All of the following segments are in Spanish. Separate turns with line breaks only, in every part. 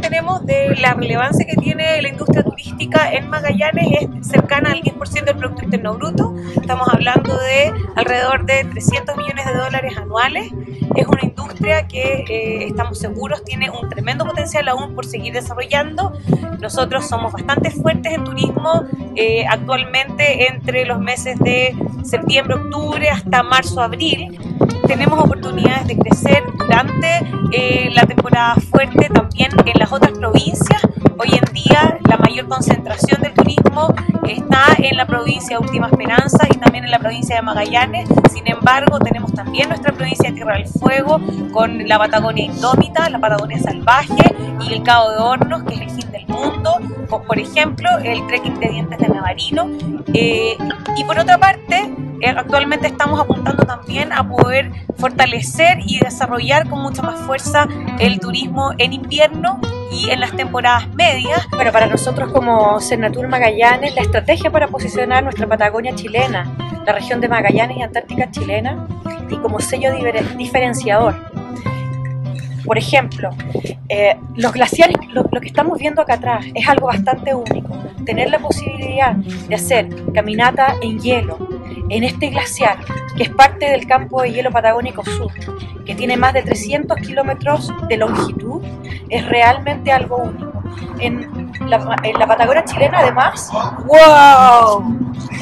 tenemos de la relevancia que tiene la industria turística en Magallanes es cercana al 10% del Producto Interno Bruto. Estamos hablando de alrededor de 300 millones de dólares anuales. Es una industria que estamos seguros tiene un tremendo potencial aún por seguir desarrollando. Nosotros somos bastante fuertes en turismo, actualmente entre los meses de septiembre, octubre hasta marzo, abril. Tenemos oportunidades de crecer durante la temporada fuerte también en las otras provincias. Hoy en día la mayor concentración del turismo está en la provincia de Última Esperanza y también en la provincia de Magallanes. Sin embargo, tenemos también nuestra provincia de Tierra del Fuego con la Patagonia Indómita, la Patagonia Salvaje y el Cabo de Hornos, que es el fin del mundo, con, por ejemplo, el trekking de Dientes de Navarino. Y por otra parte, actualmente estamos apuntando también a poder fortalecer y desarrollar con mucha más fuerza el turismo en invierno y en las temporadas medias.
Bueno, para nosotros como Senatur Magallanes, la estrategia para posicionar nuestra Patagonia chilena, la región de Magallanes y Antártica chilena, y como sello diferenciador. Por ejemplo, los glaciares, lo que estamos viendo acá atrás es algo bastante único. Tener la posibilidad de hacer caminata en hielo en este glaciar, que es parte del campo de hielo patagónico sur, que tiene más de 300 kilómetros de longitud, es realmente algo único. En la Patagonia chilena, además, ¡wow!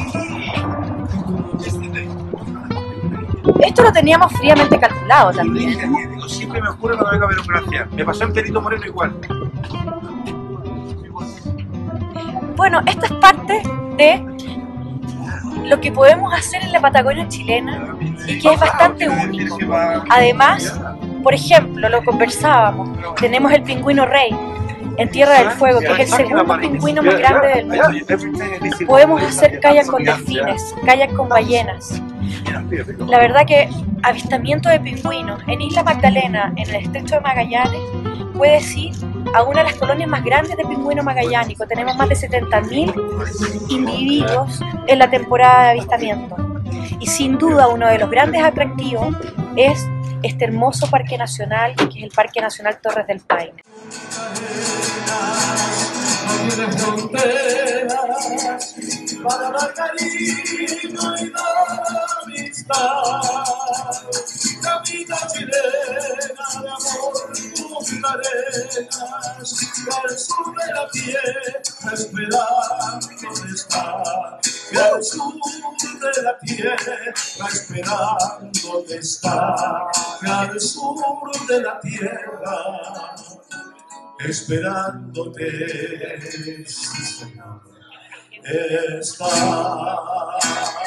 Esto lo teníamos fríamente calculado también.
Siempre me ocurre cuando vengo a ver un glaciar. Me pasó en Perito Moreno igual.
Bueno, esto es parte de lo que podemos hacer en la Patagonia chilena y que es bastante único. Además, por ejemplo, lo conversábamos, tenemos el pingüino rey en Tierra del Fuego, que es el segundo pingüino más grande del mundo. Podemos hacer kayak con delfines, kayak con ballenas. La verdad que avistamiento de pingüinos en Isla Magdalena, en el estrecho de Magallanes, puedes ir a una de las colonias más grandes de pingüino magallánico. Tenemos más de 70.000 individuos en la temporada de avistamiento. Y sin duda uno de los grandes atractivos es este hermoso parque nacional, que es el Parque Nacional Torres del Paine.
Para dar cariño y dar amistad, la vida chilena de amor, tus arenas, que al sur de la tierra esperando está, que al sur de la tierra esperando está, que al sur de la tierra esperándote está.